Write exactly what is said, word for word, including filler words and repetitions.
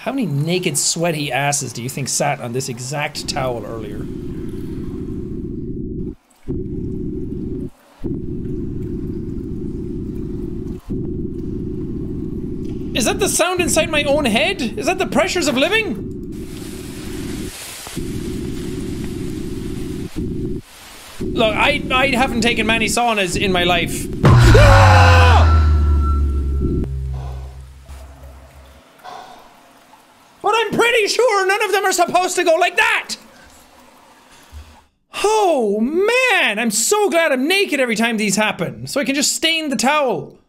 How many naked, sweaty asses do you think sat on this exact towel earlier? Is that the sound inside my own head? Is that the pressures of living? Look, I, I haven't taken many saunas in my life. But I'm pretty sure none of them are supposed to go like that! Oh man, I'm so glad I'm naked every time these happen, so I can just stain the towel.